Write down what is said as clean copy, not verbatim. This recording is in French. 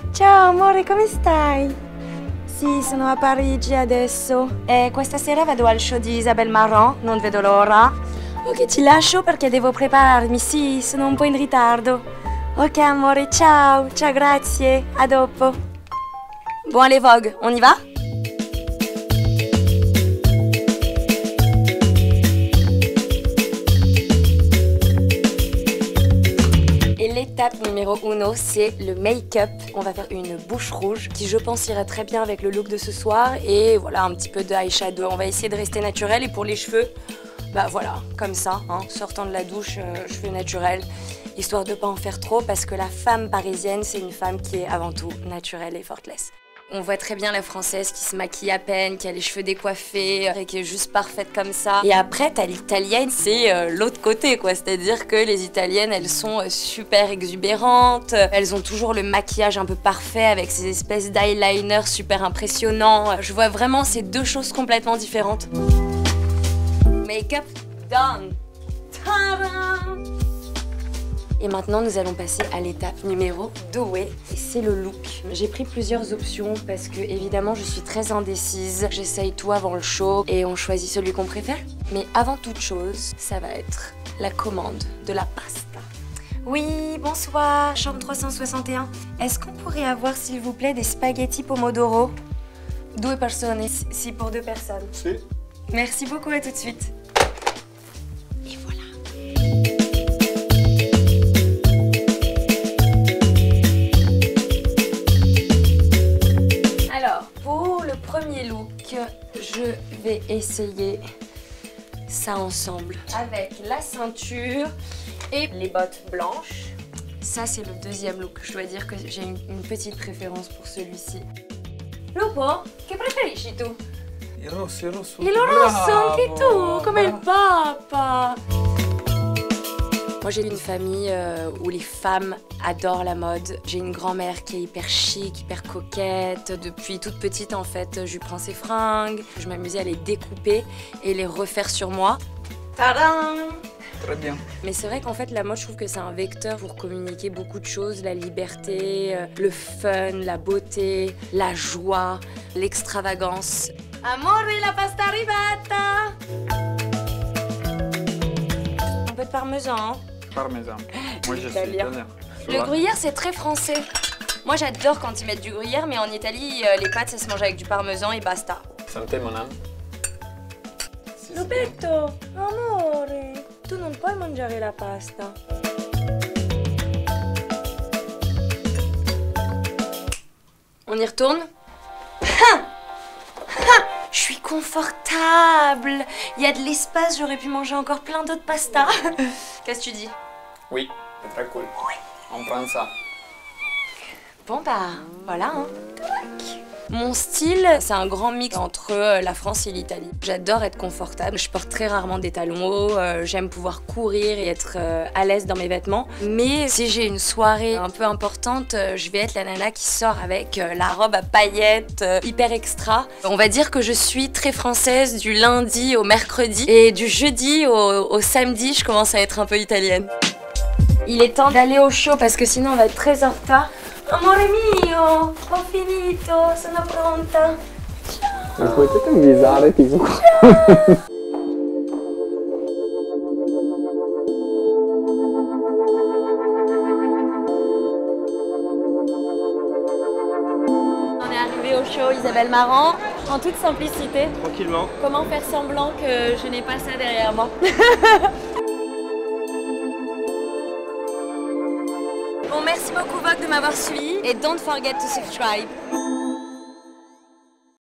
Ciao amore, come stai? Sì, sono a Parigi adesso e questa sera vado al show di Isabelle Marant, non vedo l'ora. Ok, ti lascio perché devo prepararmi, sì, sono un po' in ritardo. Ok amore, ciao, ciao, grazie, a dopo. Bon allez Vogue, on y va? L'étape numéro 1, c'est le make-up. On va faire une bouche rouge qui, je pense, ira très bien avec le look de ce soir. Et voilà, un petit peu de eyeshadow. On va essayer de rester naturel. Et pour les cheveux, bah voilà, comme ça, hein, sortant de la douche, cheveux naturels, histoire de pas en faire trop, parce que la femme parisienne, c'est une femme qui est avant tout naturelle et effortless. On voit très bien la française qui se maquille à peine, qui a les cheveux décoiffés, et qui est juste parfaite comme ça. Et après, t'as l'italienne, c'est l'autre côté, quoi. C'est-à-dire que les italiennes, elles sont super exubérantes. Elles ont toujours le maquillage un peu parfait avec ces espèces d'eyeliner super impressionnants. Je vois vraiment ces deux choses complètement différentes. Make-up done. Tadam! Et maintenant, nous allons passer à l'étape numéro 2, et c'est le look. J'ai pris plusieurs options parce que, évidemment, je suis très indécise. J'essaye tout avant le show et on choisit celui qu'on préfère. Mais avant toute chose, ça va être la commande de la pasta. Oui, bonsoir, chambre 361. Est-ce qu'on pourrait avoir, s'il vous plaît, des spaghettis pomodoro? 2 personnes, si pour 2 personnes. Si. Merci beaucoup, à tout de suite. Premier look, je vais essayer ça ensemble avec la ceinture et les bottes blanches. Ça, c'est le deuxième look. Je dois dire que j'ai une petite préférence pour celui-ci. Lupo, che preferisci tu? Il rosso, il rosso. Il rosso, anche tu, come il papa. Moi, j'ai une famille où les femmes adorent la mode. J'ai une grand-mère qui est hyper chic, hyper coquette. Depuis toute petite, en fait, je lui prends ses fringues. Je m'amusais à les découper et les refaire sur moi. Tadam! Très bien. Mais c'est vrai qu'en fait, la mode, je trouve que c'est un vecteur pour communiquer beaucoup de choses. La liberté, le fun, la beauté, la joie, l'extravagance. Amore, la pasta arrivata! Un peu de parmesan, hein? Parmesan. Moi, je suis italien. Le gruyère, c'est très français. Moi, j'adore quand ils mettent du gruyère, mais en Italie, les pâtes, ça se mange avec du parmesan et basta. Santé, mon âme. Lupetto, amore, tu non puoi mangiare la pasta. On y retourne? Je suis confortable. Il y a de l'espace, j'aurais pu manger encore plein d'autres pastas. Qu'est-ce que tu dis? Oui, c'est très cool. Oui. On prend ça. Bon bah, voilà, hein. Mon style, c'est un grand mix entre la France et l'Italie. J'adore être confortable, je porte très rarement des talons hauts, j'aime pouvoir courir et être à l'aise dans mes vêtements. Mais si j'ai une soirée un peu importante, je vais être la nana qui sort avec la robe à paillettes, hyper extra. On va dire que je suis très française du lundi au mercredi et du jeudi au samedi, je commence à être un peu italienne. Il est temps d'aller au show parce que sinon on va être très en retard. Amore mio, ho finito, sono pronta. Ciao. Mi potete avvisare tipo? On est arrivé au show Isabelle Marant en toute simplicité. Tranquillement. Comment faire semblant que je n'ai pas ça derrière moi? Bon, merci beaucoup Vogue de m'avoir suivi et don't forget to subscribe.